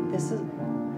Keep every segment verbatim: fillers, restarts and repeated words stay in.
This is...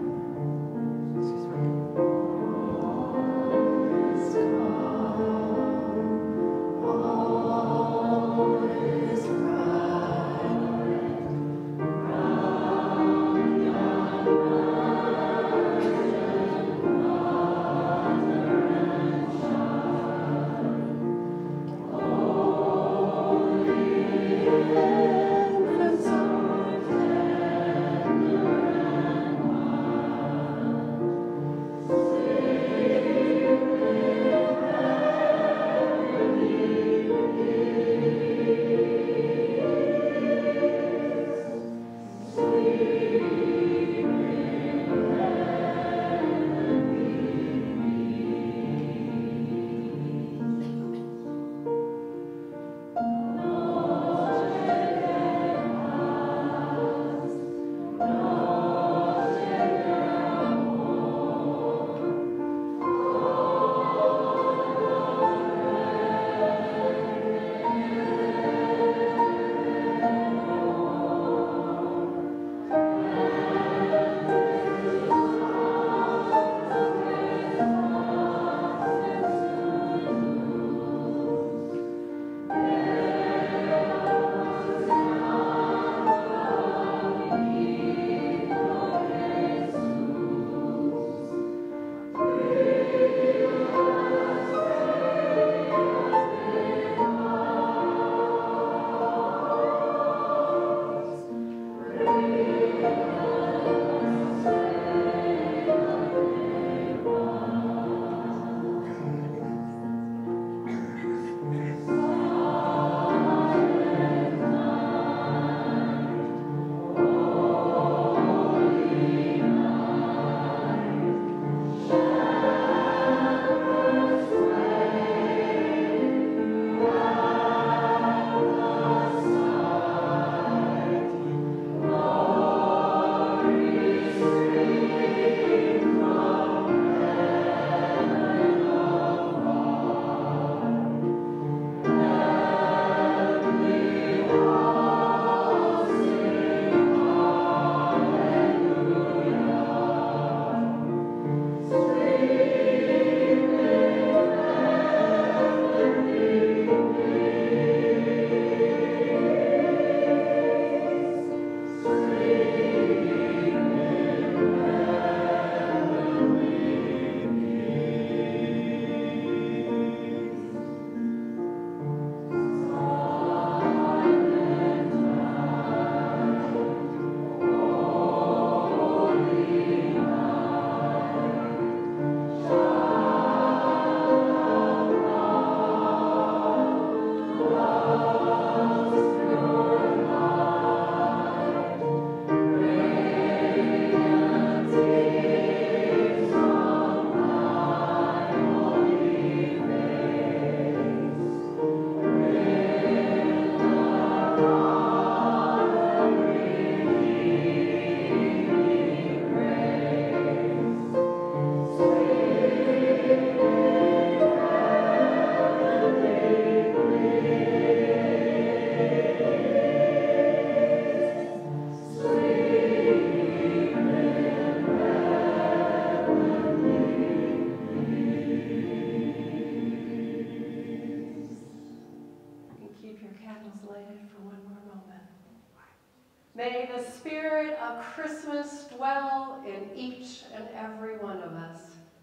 May the spirit of Christmas dwell in each and every one of us.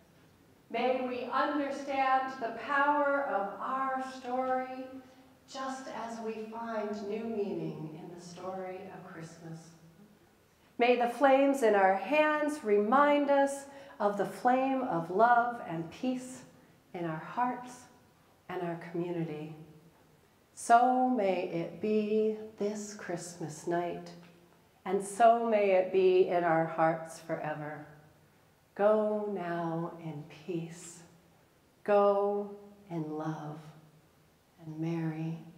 May we understand the power of our story just as we find new meaning in the story of Christmas. May the flames in our hands remind us of the flame of love and peace in our hearts and our community. So may it be this Christmas night, and so may it be in our hearts forever. Go now in peace. Go in love. And Mary